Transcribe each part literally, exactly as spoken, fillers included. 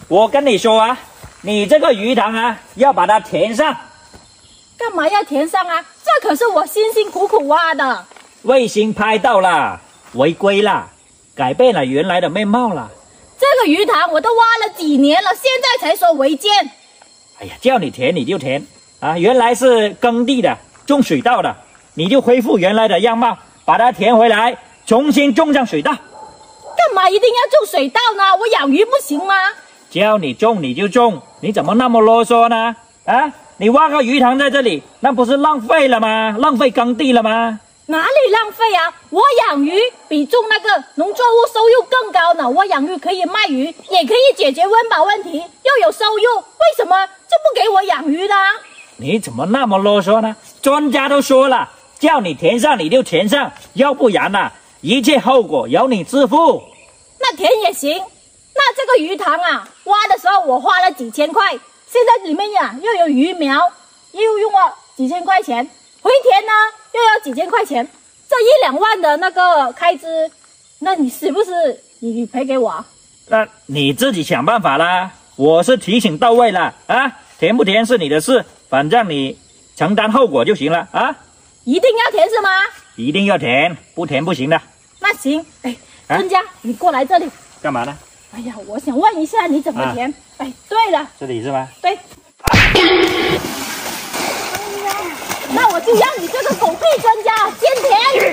我跟你说啊，你这个鱼塘啊，要把它填上。 干嘛要填上啊？这可是我辛辛苦苦挖的。 卫星拍到了，违规了，改变了原来的面貌了。 这个鱼塘我都挖了几年了，现在才说违建。 哎呀，叫你填你就填啊！原来是耕地的，种水稻的，你就恢复原来的样貌，把它填回来，重新种上水稻。 干嘛一定要种水稻呢？我养鱼不行吗？ 叫你种你就种，你怎么那么啰嗦呢？啊，你挖个鱼塘在这里，那不是浪费了吗？浪费耕地了吗？ 哪里浪费啊！我养鱼比种那个农作物收入更高呢。我养鱼可以卖鱼，也可以解决温饱问题，又有收入，为什么就不给我养鱼呢？ 你怎么那么啰嗦呢？专家都说了，叫你填上你就填上，要不然啊，一切后果由你自负。 那填也行。那这个鱼塘啊，挖的时候我花了几千块，现在里面呀又有鱼苗，又用了几千块钱，回填呢又要几千块钱，这一两万的那个开支，那你是不是你赔给我？ 那你自己想办法啦。我是提醒到位了啊，填不填是你的事，反正你承担后果就行了啊。 一定要填是吗？ 一定要填，不填不行的。 那行，哎，专家，啊、你过来这里干嘛呢？ 哎呀，我想问一下你怎么填？啊、哎，对了， 这里是吗？ 对。啊、哎呀，那我就让你这个狗屁专家先填。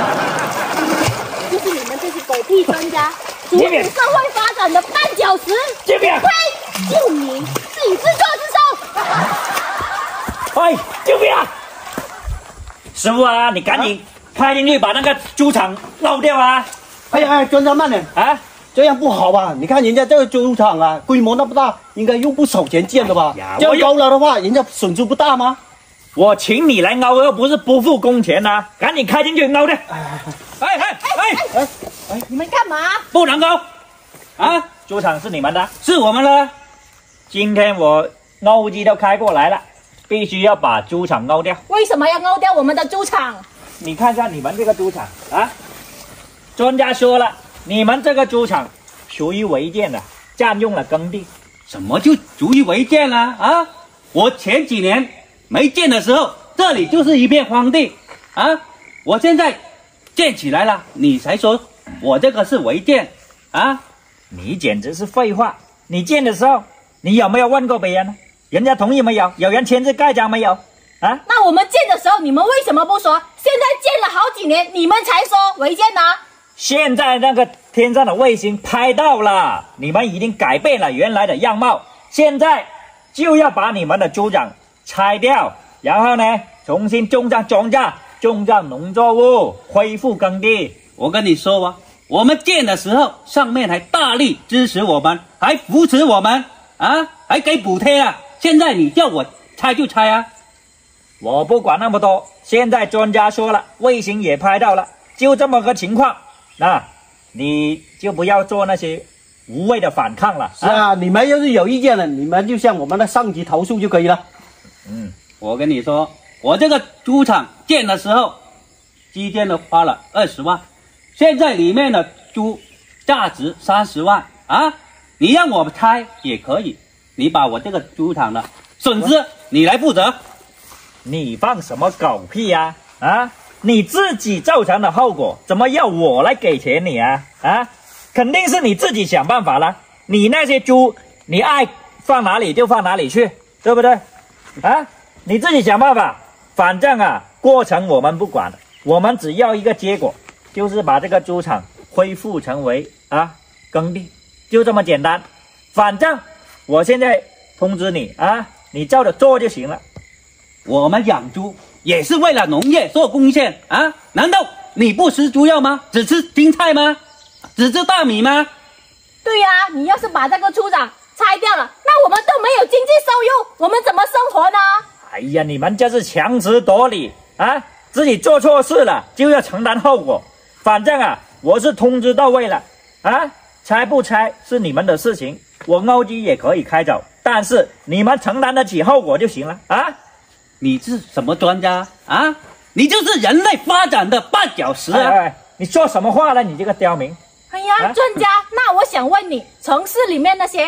就是你们这些狗屁专家，阻止社会发展的绊脚石。 这边， 呸！就你自己自作自受。 哎，救命啊！师傅啊，你赶紧开进去把那个猪场捞掉啊！ 哎呀，哎，专家慢点啊！ 这样不好吧？你看人家这个猪场啊，规模那么大，应该用不少钱建的吧？ 哎、 这样高了的话，人家损失不大吗？ 我请你来捞，又不是不付工钱呐、啊！赶紧开进去捞掉！哎哎哎哎哎！你们干嘛？ 不能捞！啊，猪场是你们的，是我们的。今天我捞机都开过来了，必须要把猪场捞掉。 为什么要捞掉我们的猪场？ 你看看你们这个猪场啊，专家说了。你们这个猪场属于违建的，占用了耕地。 什么就属于违建了啊？我前几年没建的时候，这里就是一片荒地啊！我现在建起来了，你才说我这个是违建啊？ 你简直是废话！你建的时候，你有没有问过别人呢？人家同意没有？有人签字盖章没有？啊？ 那我们建的时候，你们为什么不说？现在建了好几年，你们才说违建呢？ 现在那个天上的卫星拍到了，你们已经改变了原来的样貌，现在就要把你们的猪场拆掉，然后呢，重新种上庄稼，种上农作物，恢复耕地。 我跟你说啊，我们建的时候，上面还大力支持我们，还扶持我们啊，还给补贴啊。现在你叫我拆就拆啊！ 我不管那么多，现在专家说了，卫星也拍到了，就这么个情况。那你就不要做那些无谓的反抗了。 是啊，啊你们要是有意见了，你们就向我们的上级投诉就可以了。 嗯，我跟你说，我这个猪场建的时候，基建都花了二十万，现在里面的猪价值三十万啊！你让我拆也可以，你把我这个猪场的损失你来负责。 你放什么狗屁呀！啊！啊你自己造成的后果，怎么要我来给钱你啊？啊，肯定是你自己想办法了。你那些猪，你爱放哪里就放哪里去，对不对？啊，你自己想办法。反正啊，过程我们不管，我们只要一个结果，就是把这个猪场恢复成为啊耕地，就这么简单。反正我现在通知你啊，你照着做就行了。 我们养猪也是为了农业做贡献啊！难道你不吃猪肉吗？只吃青菜吗？只吃大米吗？ 对呀、啊，你要是把这个猪场拆掉了，那我们都没有经济收入，我们怎么生活呢？ 哎呀，你们这是强词夺理啊！自己做错事了就要承担后果。反正啊，我是通知到位了啊，拆不拆是你们的事情，我欧机也可以开走，但是你们承担得起后果就行了啊！ 你是什么专家啊？你就是人类发展的绊脚石啊！ 哎哎，你说什么话呢？你这个刁民！ 哎呀，啊、专家，那我想问你，城市里面那些高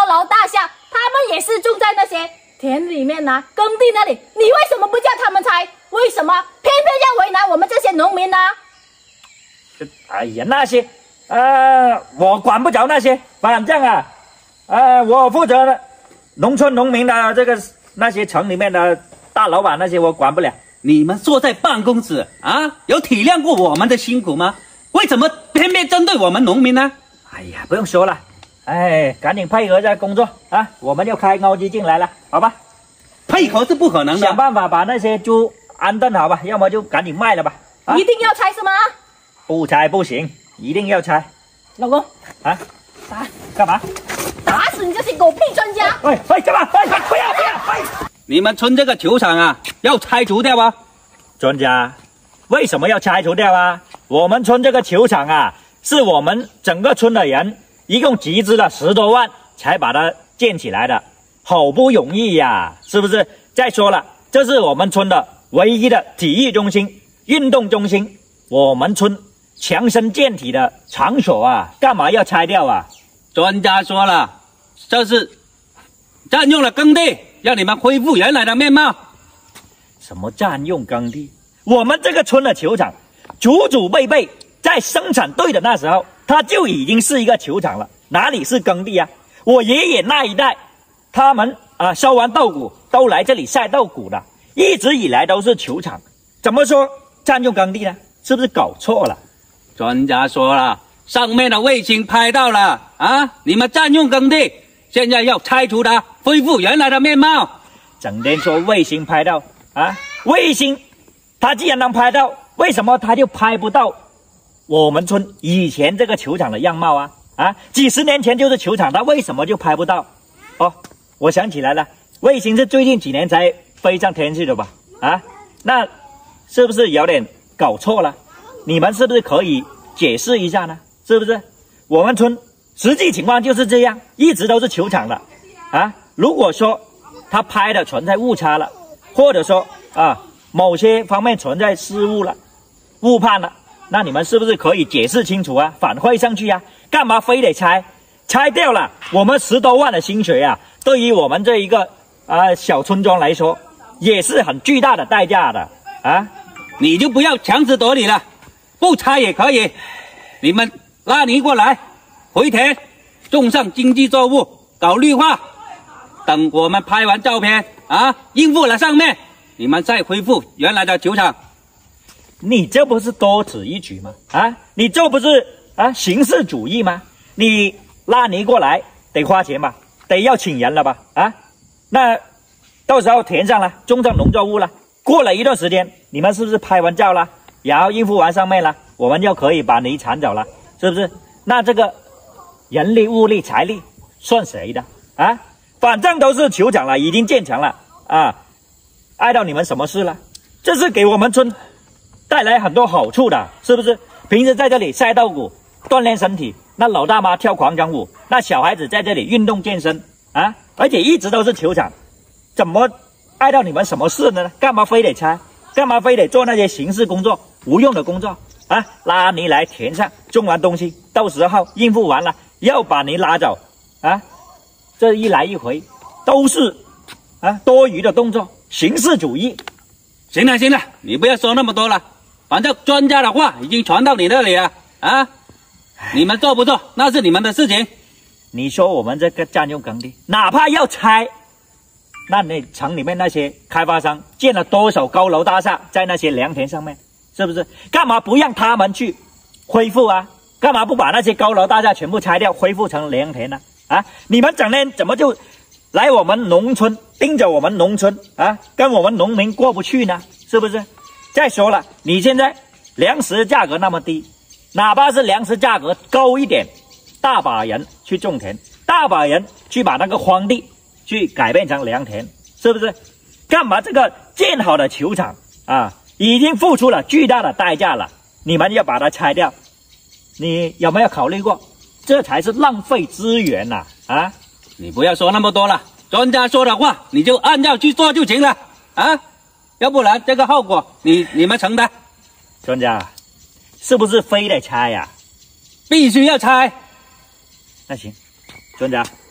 楼大厦，他们也是住在那些田里面啊、耕地那里，你为什么不叫他们拆？为什么偏偏要为难我们这些农民呢？ 哎呀，那些，呃，我管不着那些，反正啊，呃，我负责农村农民的这个那些城里面的大老板那些我管不了。 你们坐在办公室啊，有体谅过我们的辛苦吗？为什么偏偏针对我们农民呢？ 哎呀，不用说了，哎，赶紧配合一下工作啊！我们要开欧机进来了，好吧？ 配合是不可能的， 想办法把那些猪安顿好吧，要么就赶紧卖了吧。啊、 一定要拆是吗？ 不拆不行，一定要拆。 老公， 啊， 打干嘛？ 打死你这些狗屁专家！ 喂喂，干嘛？喂，不要不要！喂， 你们村这个球场啊，要拆除掉啊！ 专家，为什么要拆除掉啊？我们村这个球场啊，是我们整个村的人一共集资了十多万才把它建起来的，好不容易呀，是不是？再说了，这是我们村的唯一的体育中心、运动中心，我们村强身健体的场所啊，干嘛要拆掉啊？ 专家说了，这是占用了耕地，让你们恢复原来的面貌。 什么占用耕地？我们这个村的球场，祖祖辈辈在生产队的那时候，它就已经是一个球场了，哪里是耕地啊？我爷爷那一代，他们啊收完稻谷都来这里晒稻谷的，一直以来都是球场，怎么说占用耕地呢？是不是搞错了？ 专家说了，上面的卫星拍到了啊，你们占用耕地，现在要拆除它，恢复原来的面貌。 整天说卫星拍到啊，卫星它既然能拍到，为什么它就拍不到我们村以前这个球场的样貌啊？啊，几十年前就是球场，它为什么就拍不到？哦，我想起来了，卫星是最近几年才飞上天去的吧？啊，那是不是有点搞错了？你们是不是可以解释一下呢？是不是？我们村实际情况就是这样，一直都是球场的啊。如果说他拍的存在误差了，或者说啊某些方面存在失误了、误判了，那你们是不是可以解释清楚啊？反馈上去啊？干嘛非得拆？拆掉了，我们十多万的薪水啊，对于我们这一个啊小村庄来说，也是很巨大的代价的啊！ 你就不要强词夺理了，不拆也可以。你们拉泥过来，回田种上经济作物，搞绿化。等我们拍完照片啊，应付了上面，你们再恢复原来的球场。 你这不是多此一举吗？啊，你这不是啊形式主义吗？你拉泥过来得花钱吧，得要请人了吧？啊，那到时候填上了，种上农作物了，过了一段时间，你们是不是拍完照了，然后应付完上面了，我们就可以把泥铲走了，是不是？那这个人力、物力、财力算谁的啊？反正都是球场了，已经建成了啊，碍到你们什么事了？这是给我们村带来很多好处的，是不是？平时在这里晒稻谷，锻炼身体，那老大妈跳广场舞，那小孩子在这里运动健身啊，而且一直都是球场，怎么碍到你们什么事呢？干嘛非得拆？干嘛非得做那些形式工作、无用的工作啊？拉泥来填上，种完东西，到时候应付完了，要把泥拉走啊！这一来一回都是啊多余的动作，形式主义。 行了行了，你不要说那么多了，反正专家的话已经传到你那里了啊！你们做不做那是你们的事情。 你说我们这个占用耕地，哪怕要拆，那你城里面那些开发商建了多少高楼大厦在那些良田上面，是不是？干嘛不让他们去恢复啊？干嘛不把那些高楼大厦全部拆掉，恢复成良田呢？啊，你们整天怎么就来我们农村盯着我们农村啊，跟我们农民过不去呢？是不是？再说了，你现在粮食价格那么低，哪怕是粮食价格高一点，大把人去种田，大把人去把那个荒地去改变成良田，是不是？干嘛这个建好的球场啊，已经付出了巨大的代价了，你们要把它拆掉，你有没有考虑过？这才是浪费资源呐！啊，啊你不要说那么多了，专家说的话你就按照去做就行了啊，要不然这个后果你你们承担。 专家，是不是非得拆呀、啊？ 必须要拆。 那行，专家，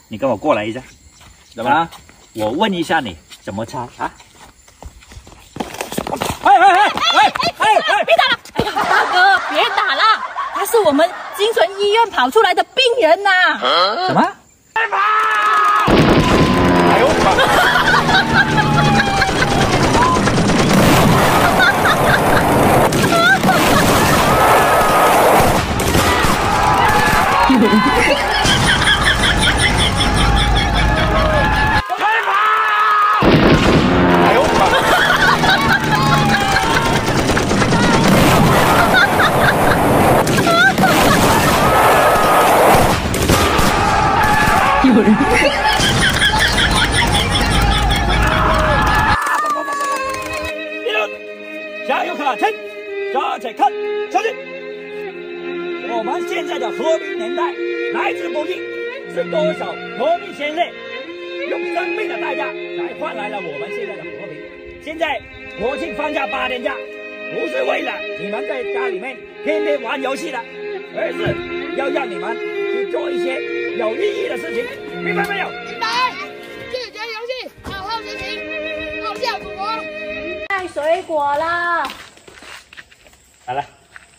你跟我过来一下，怎么？ 啊， 我问一下你怎么猜啊？哎哎哎哎哎哎！ 别打了！哎呀，大哥，别打了，他是我们精神医院跑出来的病人呐、啊。 什么？哎呦我加油卡称，抓起看，上去！我们现在的和平年代，来之不易，是多少革命先烈用生命的代价来换来了我们现在的和平。现在国庆放假八天假，不是为了你们在家里面天天玩游戏的，而是要让你们去做一些有意义的事情，明白没有？ 明白。拒绝游戏，好好学习，好孝祖国。 卖水果啦！ 来来，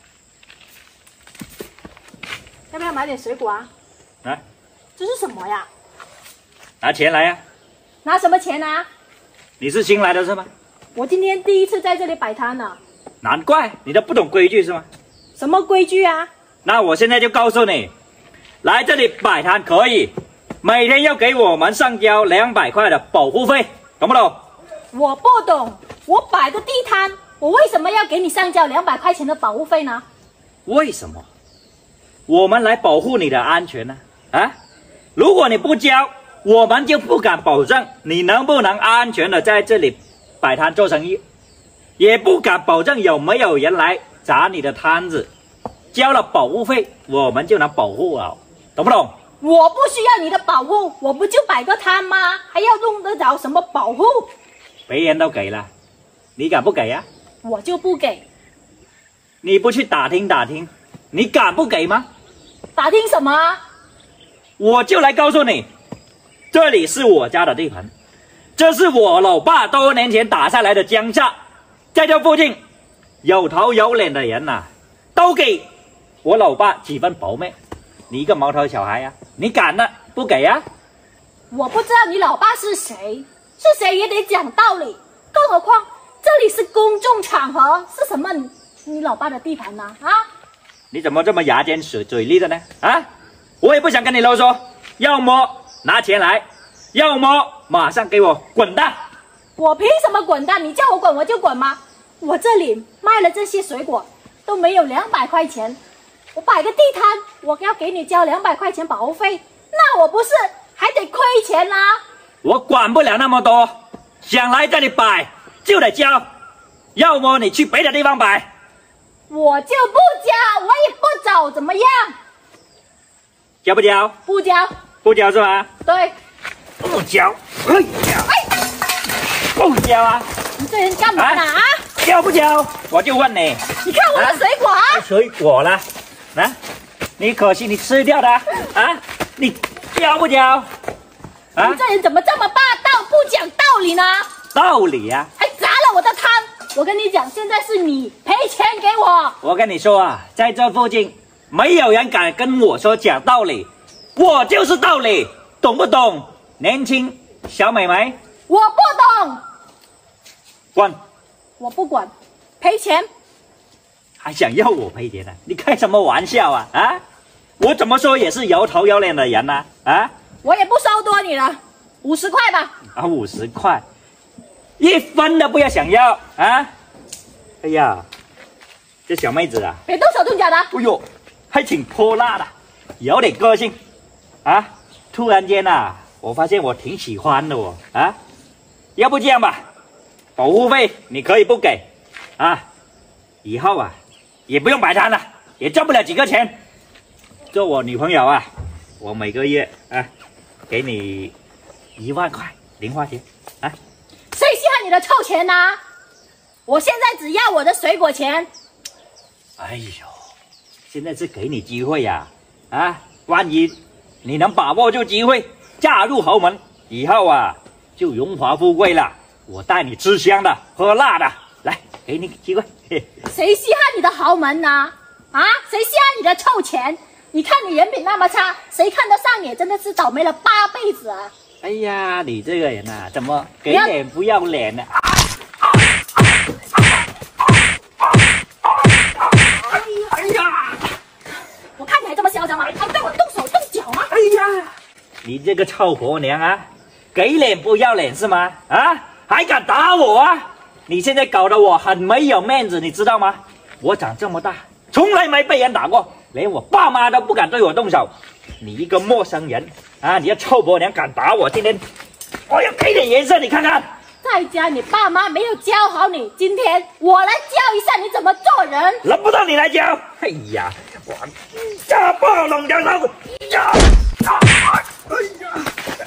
要不要买点水果啊？ 来， 这是什么呀？ 拿钱来呀、啊！ 拿什么钱啊？ 你是新来的是吗？ 我今天第一次在这里摆摊呢。 难怪你都不懂规矩是吗？ 什么规矩啊？ 那我现在就告诉你，来这里摆摊可以，每天要给我们上交两百块的保护费，懂不懂？ 我不懂，我摆个地摊，我为什么要给你上交两百块钱的保护费呢？ 为什么？我们来保护你的安全呢、啊？啊，如果你不交，我们就不敢保证你能不能安全的在这里摆摊做生意，也不敢保证有没有人来砸你的摊子。交了保护费，我们就能保护了，懂不懂？ 我不需要你的保护，我不就摆个摊吗？还要用得着什么保护？ 别人都给了，你敢不给呀、啊？ 我就不给。 你不去打听打听，你敢不给吗？ 打听什么啊？ 我就来告诉你，这里是我家的地盘，这是我老爸多年前打下来的江夏，在这附近有头有脸的人呐、啊，都给我老爸几分薄面。你一个毛头小孩呀、啊，你敢呢？不给呀、啊？ 我不知道你老爸是谁，是谁也得讲道理，更何况这里是公众场合，是什么你你老爸的地盘呢？啊？ 你怎么这么牙尖嘴嘴利的呢？啊！我也不想跟你啰嗦，要么拿钱来，要么马上给我滚蛋！ 我凭什么滚蛋？你叫我滚我就滚吗？我这里卖了这些水果都没有两百块钱，我摆个地摊，我要给你交两百块钱保护费，那我不是还得亏钱啦？ 我管不了那么多，想来这里摆就得交，要么你去别的地方摆。 我就不交，我也不走，怎么样？ 交不交？ 不交。 不交是吧？ 对。 不交。哎呀！不交啊！ 你这人干嘛呢啊？ 交不交？我就问你。 你看我的水果啊！ 啊水果了，啊，你可惜你吃掉的啊！你交不交？啊？ 你这人怎么这么霸道，不讲道理呢？ 道理呀、啊！ 还砸了我的摊！我跟你讲，现在是你赔钱给我。 我跟你说啊，在这附近没有人敢跟我说讲道理，我就是道理，懂不懂？年轻小美眉， 我不懂。 滚！ 我不管，赔钱。 还想要我赔钱呢、啊？你开什么玩笑啊？啊！我怎么说也是有头有脸的人呐、啊！啊！ 我也不收多你了，五十块吧。 啊，五十块，一分都不要想要啊！哎呀，这小妹子啊， 别动手动脚的。 哎呦，还挺泼辣的，有点个性啊！突然间啊，我发现我挺喜欢的哦啊！要不这样吧，保护费你可以不给啊，以后啊也不用摆摊了，也赚不了几个钱。做我女朋友啊，我每个月啊给你一万块零花钱啊！ 谁稀罕你的臭钱呢、啊？我现在只要我的水果钱。 哎呦，现在是给你机会呀、啊！啊，万一你能把握住机会， 嫁入豪门以后啊，就荣华富贵了。我带你吃香的，喝辣的，来，给你机会。嘿谁稀罕你的豪门呢？啊，谁稀罕你的臭钱？你看你人品那么差，谁看得上你？真的是倒霉了八辈子啊！ 哎呀，你这个人啊，怎么给脸不要脸呢？ 哎呀！我看你还这么嚣张吗？还对我动手动脚吗？ 哎呀，你这个臭婆娘啊，给脸不要脸是吗？啊，还敢打我啊！你现在搞得我很没有面子，你知道吗？我长这么大，从来没被人打过，连我爸妈都不敢对我动手。你一个陌生人啊，你要臭婆娘敢打我，今天我要给点颜色，你看看。 在家你爸妈没有教好你，今天我来教一下你怎么做人。 轮不到你来教。哎呀，我家暴弄掉他！呀！哎呀！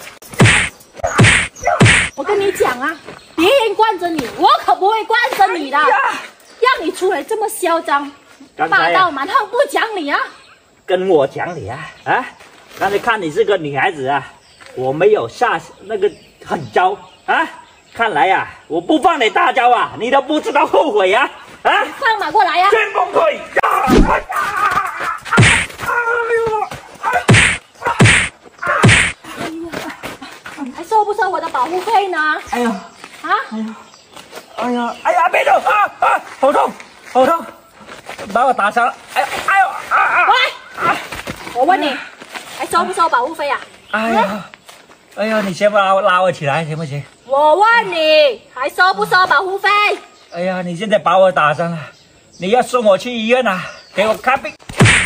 我跟你讲啊，别人惯着你，我可不会惯着你的。让你出来这么嚣张、霸道蛮横，不讲理啊！ 跟我讲理啊啊！刚才看你是个女孩子啊，我没有下那个狠招啊。看来呀、啊，我不放你大招啊，你都不知道后悔啊！啊， 放马过来呀、啊！ 旋风腿！呀！哎呦！ 哎呀，还收不收我的保护费呢？ 哎呀！ 啊！ 哎呀！哎呀！哎呀！别动啊啊！好痛！好痛！把我打伤了！哎呀！哎呦！啊啊！ 喂！啊、我问你，还收不收保护费啊？ 哎呀！哎呀！你先把我拉我起来行不行？ 我问你，还收不收保护费？ 哎呀，你现在把我打伤了，你要送我去医院啊，给我看病。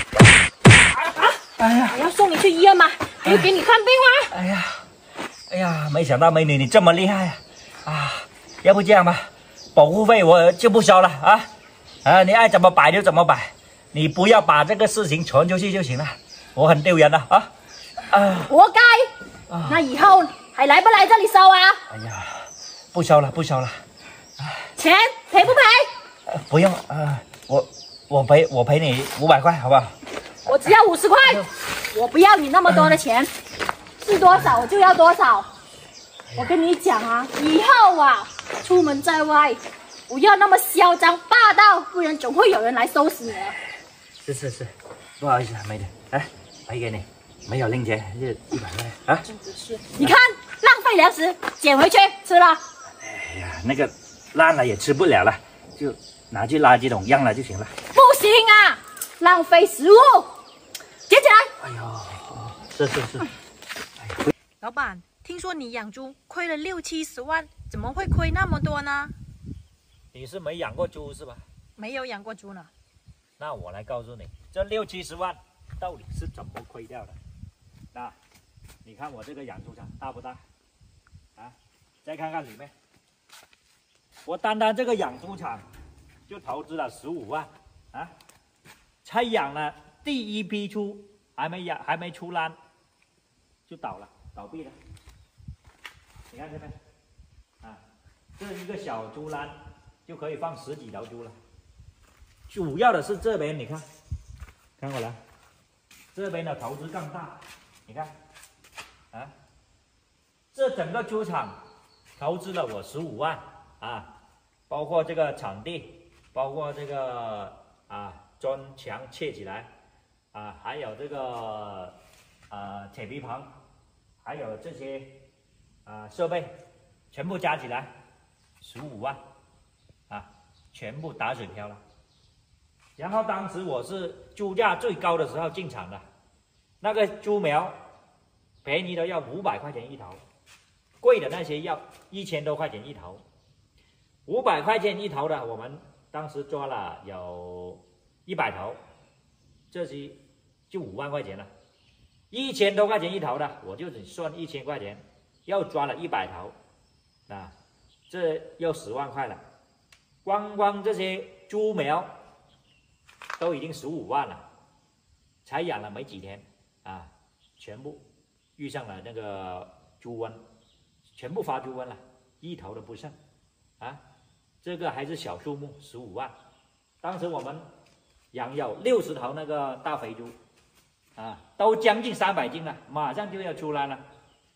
哎呀， 我要送你去医院吗？还要给你看病吗？ 哎呀，哎呀，没想到美女你这么厉害啊！啊，要不这样吧，保护费我就不收了啊！啊，你爱怎么摆就怎么摆，你不要把这个事情传出去就行了，我很丢人的啊！啊， 活该！啊、那以后还来不来这里收啊？ 哎呀，不收了，不收了。 钱赔不赔？ 呃、不用，呃，我我赔我赔你五百块，好不好？ 我只要五十块，我不要你那么多的钱，是多少我就要多少。我跟你讲啊，以后啊，出门在外不要那么嚣张霸道，不然总会有人来收拾你的。 是是是，不好意思啊，美女，哎，赔给你，没有零钱，就一百块啊。 真的是，你看浪费粮食，捡回去吃了。 哎呀，那个烂了也吃不了了，就拿去垃圾桶扔了就行了。 不行啊，浪费食物，捡起来。 哎呦，是是是。哎、 老板，听说你养猪亏了六七十万，怎么会亏那么多呢？ 你是没养过猪是吧？ 没有养过猪呢。 那我来告诉你，这六七十万到底是怎么亏掉的？那你看我这个养猪场大不大？啊，再看看里面，我单单这个养猪场就投资了十五万啊，才养了第一批猪，还没养还没出栏就倒了，倒闭了。你看这边，啊，这一个小猪栏就可以放十几头猪了。主要的是这边，你看，看过来，这边的投资更大，你看，啊，这整个猪场投资了我十五万啊，包括这个场地，包括这个啊砖墙砌起来，啊，还有这个啊铁皮棚，还有这些啊设备，全部加起来十五万，啊，全部打水漂了。然后当时我是猪价最高的时候进场的，那个猪苗便宜的要五百块钱一头，贵的那些要一千多块钱一头。五百块钱一头的，我们当时抓了有一百头，这些就五万块钱了。一千多块钱一头的，我就只算一千块钱，又抓了一百头，啊，这又十万块了。光光这些猪苗都已经十五万了，才养了没几天啊，全部遇上了那个猪瘟，全部发猪瘟了，一头都不剩啊！这个还是小数目，十五万。当时我们养有六十头那个大肥猪啊，都将近三百斤了，马上就要出栏了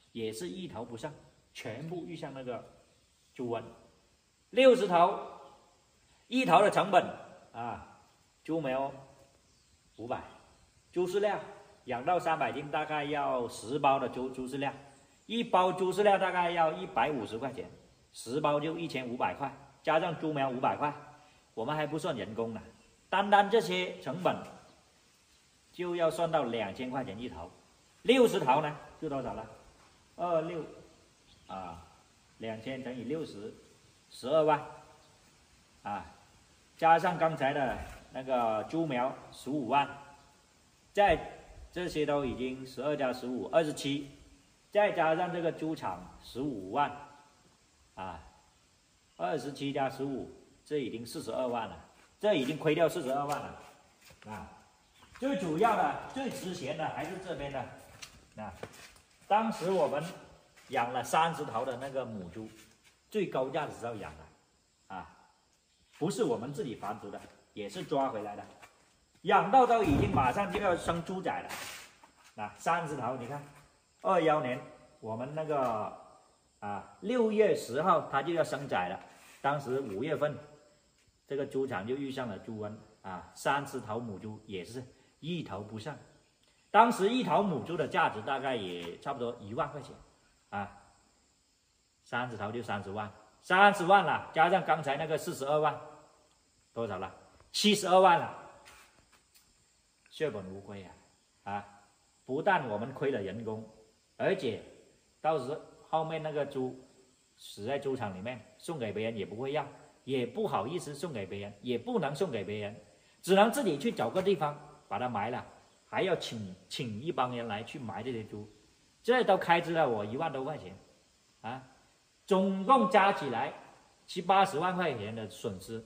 也是一头不剩，全部遇上那个猪瘟。六十头，一头的成本啊，猪苗五百，猪饲料养到三百斤，大概要十包的猪猪饲料，一包猪饲料大概要一百五十块钱，十包就一千五百块，加上猪苗五百块，我们还不算人工呢，单单这些成本就要算到两千块钱一头，六十头呢就多少了？二六啊，两千乘以六十，十二万啊，加上刚才的那个猪苗十五万，再这些都已经十二加十五，二十七，再加上这个猪场十五万啊，二十七加十五，这已经四十二万了，这已经亏掉四十二万了啊。最主要的、最值钱的还是这边的啊。当时我们养了三十头的那个母猪，最高价的时候养的啊，不是我们自己繁殖的，也是抓回来的，养到都已经马上就要生猪仔了啊！三十头，你看，二幺年我们那个啊六月十号它就要生仔了，当时五月份这个猪场就遇上了猪瘟啊，三十头母猪也是一头不剩。当时一头母猪的价值大概也差不多一万块钱，啊，三十头就三十万，三十万了，加上刚才那个四十二万，多少了？七十二万了，血本无归啊！啊，不但我们亏了人工，而且到时后面那个猪死在猪场里面，送给别人也不会要，也不好意思送给别人，也不能送给别人，只能自己去找个地方把它埋了。还要请请一帮人来去埋这些猪，这都开支了我一万多块钱，啊，总共加起来七八十万块钱的损失，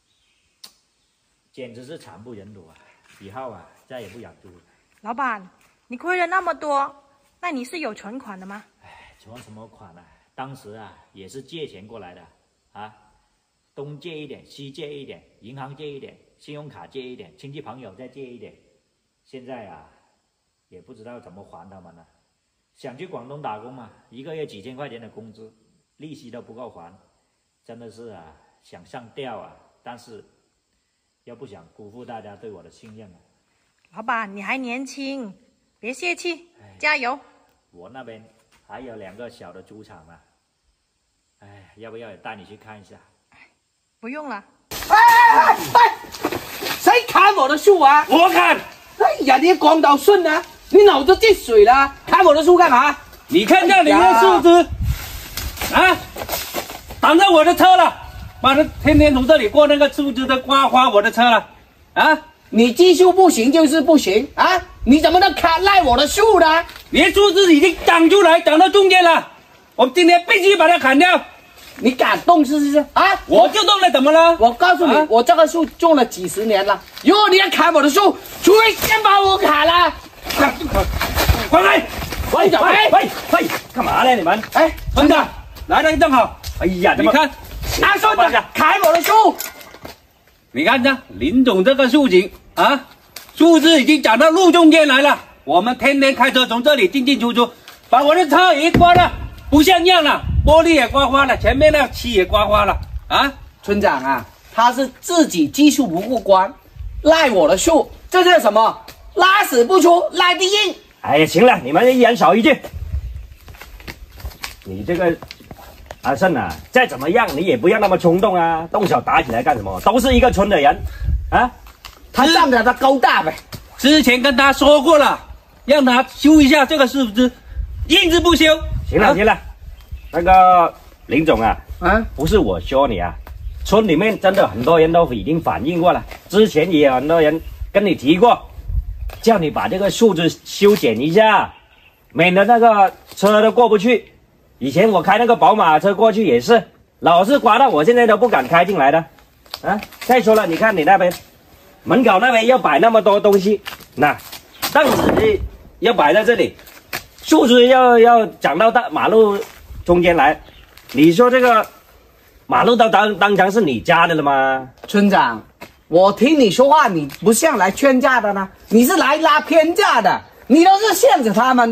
简直是惨不忍睹啊！以后啊，再也不养猪了。 老板，你亏了那么多，那你是有存款的吗？ 哎，存什么款啊？当时啊，也是借钱过来的啊，东借一点，西借一点，银行借一点，信用卡借一点，亲戚朋友再借一点。现在啊，也不知道怎么还他们了。想去广东打工嘛，一个月几千块钱的工资，利息都不够还，真的是啊，想上吊啊！但是又不想辜负大家对我的信任啊。 老板，你还年轻，别泄气，加油！ 我那边还有两个小的猪场呢，哎，要不要也带你去看一下？ 不用了。 哎哎哎！谁砍我的树啊？ 我砍！ 哎呀，你广岛顺啊，你脑子进水了，砍我的树干嘛？ 你看这里面树枝，啊，挡着我的车了，妈的，天天从这里过那个树枝都刮花我的车了，啊！ 你技术不行就是不行啊！你怎么能砍赖我的树呢？ 你的树枝已经长出来，长到中间了，我们今天必须把它砍掉。 你敢动是不是啊？ 我就动了，怎么了？ 我告诉你，啊、我这个树种了几十年了。如果你要砍我的树，除非先把我砍了。 快来！ 喂喂喂喂，干嘛呢你们？ 哎， 村长来的正好。 哎呀， 你看， 拿树子砍我的树。 你看这林总这个树情啊，树枝已经长到路中间来了。我们天天开车从这里进进出出，把我的车也刮了，不像样了。玻璃也刮花了，前面那漆也刮花了啊！ 村长啊，他是自己技术不过关，赖我的树，这叫什么？拉屎不出赖地硬。 哎呀，行了，你们一人少一句。你这个阿胜啊，再怎么样你也不要那么冲动啊，动手打起来干什么？都是一个村的人啊， 他占着他高大呗。 之前跟他说过了，让他修一下这个树枝，一直不修。 行了、啊、行了。那个林总啊， 啊， 不是我说你啊，村里面真的很多人都已经反映过了，之前也有很多人跟你提过，叫你把这个树枝修剪一下，免得那个车都过不去。以前我开那个宝马车过去也是，老是刮到我现在都不敢开进来的。啊，再说了，你看你那边门口那边要摆那么多东西，那凳子要摆在这里，树枝要要长到大马路中间来，你说这个马路都当当成是你家的了吗？ 村长，我听你说话，你不像来劝架的呢，你是来拉偏架的，你都是限制他们的。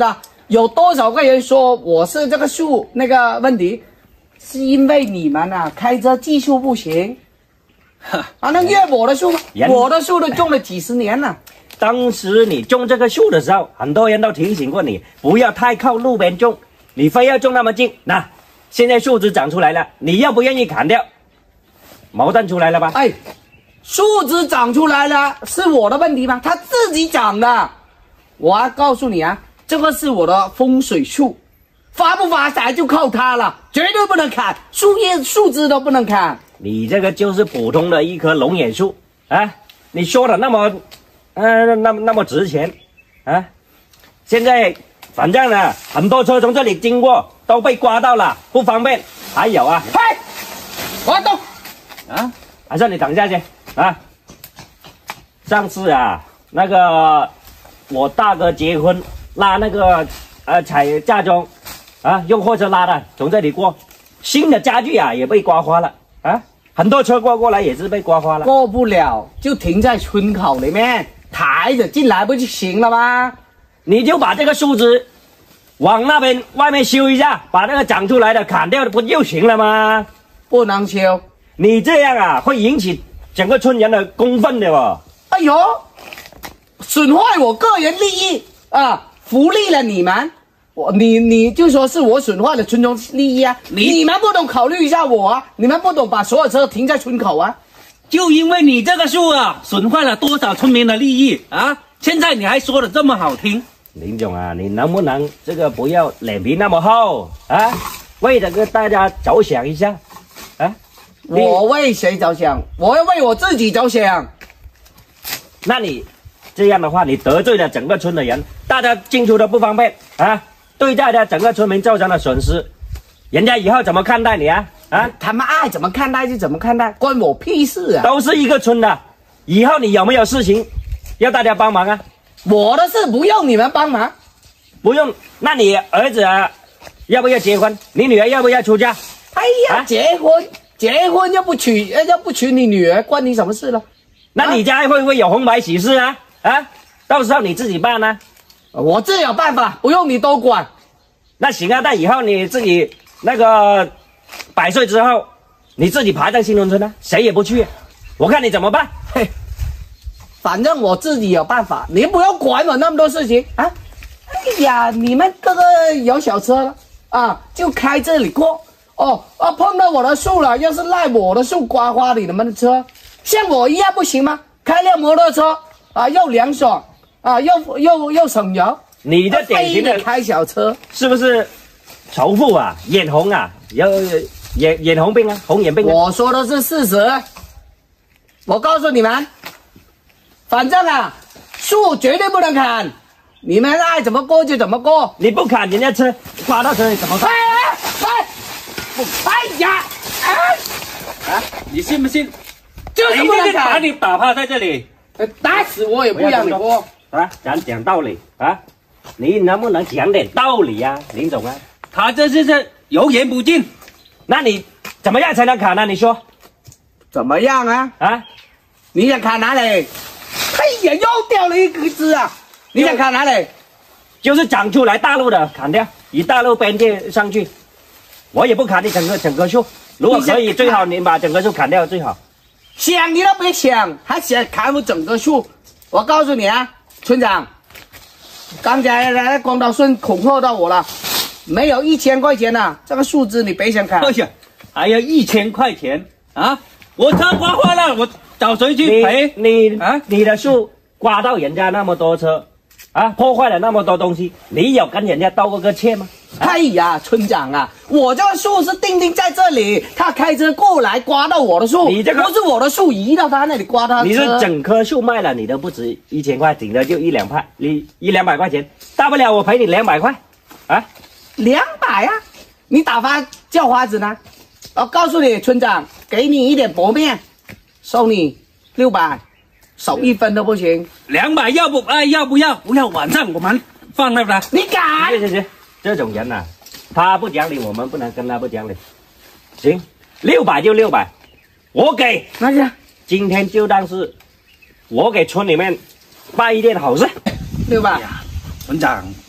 有多少个人说我是这个树那个问题，是因为你们啊开车技术不行，啊，能越我的树吗？我的树都种了几十年了。 当时你种这个树的时候，很多人都提醒过你不要太靠路边种，你非要种那么近。那现在树枝长出来了，你要不愿意砍掉？矛盾出来了吧？ 哎，树枝长出来了是我的问题吗？它自己长的。我还告诉你啊，这个是我的风水树，发不发财就靠它了，绝对不能砍，树叶树枝都不能砍。 你这个就是普通的一棵龙眼树啊！你说的那么，呃，那么那么值钱啊！现在反正呢，很多车从这里经过都被刮到了，不方便。还有啊， 嘿，我动啊，还是你等一下先啊！上次啊，那个我大哥结婚拉那个呃彩嫁妆啊，用货车拉的，从这里过，新的家具啊也被刮花了。啊，很多车过过来也是被刮花了， 过不了就停在村口里面，抬着进来不就行了吗？ 你就把这个树枝往那边外面修一下，把那个长出来的砍掉不就行了吗？ 不能修， 你这样啊会引起整个村人的公愤的哦。 哎呦，损坏我个人利益啊，福利了你们。我你你就说是我损坏了村中利益啊！你你们不懂考虑一下我啊！你们不懂把所有车停在村口啊！ 就因为你这个树啊，损坏了多少村民的利益啊！现在你还说的这么好听， 林总啊，你能不能这个不要脸皮那么厚啊？为这个大家着想一下啊！ 我为谁着想？我要为我自己着想。 那你这样的话，你得罪了整个村的人，大家进出都不方便啊！对大家整个村民造成的损失，人家以后怎么看待你啊？啊， 他们爱怎么看待就怎么看待，关我屁事啊！ 都是一个村的，以后你有没有事情要大家帮忙啊？ 我的事不用你们帮忙， 不用。那你儿子啊，要不要结婚？你女儿要不要出嫁？ 哎呀，啊、结婚结婚又不娶，又不娶你女儿，关你什么事了？ 那你家会不会有红白喜事啊？啊，到时候你自己办呢、 啊？我自有办法，不用你多管。 那行啊，那以后你自己那个百岁之后，你自己爬上新农村呢，谁也不去，我看你怎么办？ 嘿，反正我自己有办法，你不要管我那么多事情啊！哎呀，你们哥哥有小车了啊，就开这里过哦啊，碰到我的树了，要是赖我的树刮花你们的车，像我一样不行吗？开辆摩托车啊，又凉爽啊，又又又省油。 你这典型的开小车， 是不是仇富啊？眼红啊？有眼眼红病啊？红眼病、啊？ 我说的是事实。我告诉你们，反正啊，树绝对不能砍，你们爱怎么过就怎么过。 你不砍人家车，刮到车里怎么办？ 哎哎哎呀！哎啊！你信不信？ 就是不能砍， 把你打趴在这里， 打死我也不让你过啊！咱讲道理啊！你能不能讲点道理啊，林总啊？ 他这就是油盐不进， 那你怎么样才能砍呢？你说怎么样啊？ 啊？ 你想砍哪里？哎呀，又掉了一根枝啊！你想砍哪里？ 就是长出来大陆的砍掉，以大陆边界上去。我也不砍你整个整棵树，如果可以，最好你把整棵树砍掉最好。 想你都别想，还想砍我整棵树？我告诉你啊，村长。刚才来光头顺恐吓到我了，没有一千块钱呐、啊，这个树枝你别想砍。 哎呀，还要一千块钱啊！我车刮花了，我找谁去赔？ 你, 你啊，你的树刮到人家那么多车，啊，破坏了那么多东西，你有跟人家道过个歉吗？ 啊、哎呀，村长啊，我这个树是定定在这里，他开车过来刮到我的树， 你这个不是我的树移到他那里刮他的车。 你是整棵树卖了，你都不止一千块，顶多就一两块，你一两百块钱，大不了我赔你两百块，啊， 两百啊？你打发叫花子呢？我告诉你，村长，给你一点薄面，收你六百，少一分都不行。 两百要不哎要不要？不要晚上我们放那边。 你敢？ 行行行，这种人呐、啊，他不讲理，我们不能跟他不讲理。行，六百就六百，我给。 那是今天就当是我给村里面办一件好事。 六百。 村长，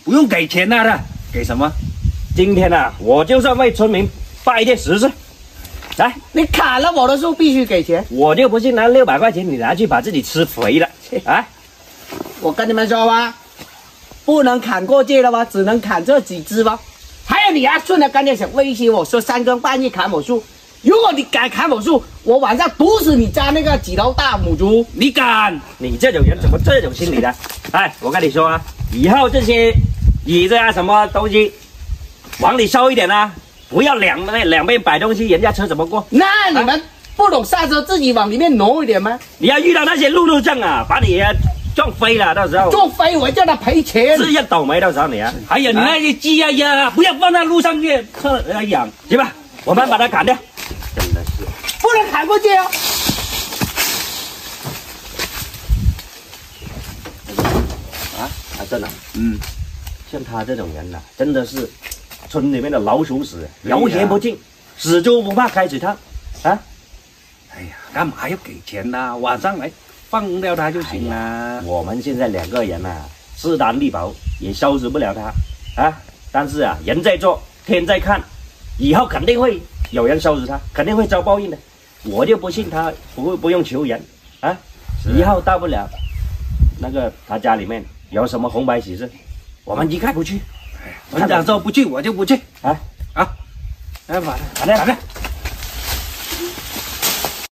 不用给钱的了，给什么？ 今天啊，我就算为村民办一件实事。来， 你砍了我的树必须给钱。 我就不信拿六百块钱你拿去把自己吃肥了啊！ 我跟你们说吧，不能砍过界了吧，只能砍这几枝吧。还有你啊，顺着刚才想威胁我说三更半夜砍我树，如果你敢砍我树，我晚上毒死你家那个几头大母猪。 你敢？你这种人怎么这种心理的？哎，我跟你说啊，以后这些椅子啊什么东西，往里收一点啊，不要两两边摆东西，人家车怎么过？ 那你们不懂刹车，自己往里面挪一点吗？ 你要遇到那些路怒症啊，把你啊撞飞了，到时候撞飞我叫他赔钱， 是要倒霉，到时候你啊。 还有你那些鸡呀鸭，不要放在路上去车来养， 行吧？我们把它砍掉。真的是不能砍过界哦。 啊，啊，真的，嗯，像他这种人呐、啊，真的是村里面的老鼠屎，油盐不进，死猪不怕开水烫，啊！ 哎呀，干嘛要给钱呢？晚上来放掉他就行了。 我们现在两个人呐、啊，势单力薄，也收拾不了他，啊！但是啊，人在做，天在看，以后肯定会有人收拾他，肯定会遭报应的。我就不信他不会不用求人啊！以后大不了那个他家里面有什么红白喜事，我们一概不去。 村长说不去，我就不去。 啊啊！来，把好的， 好的。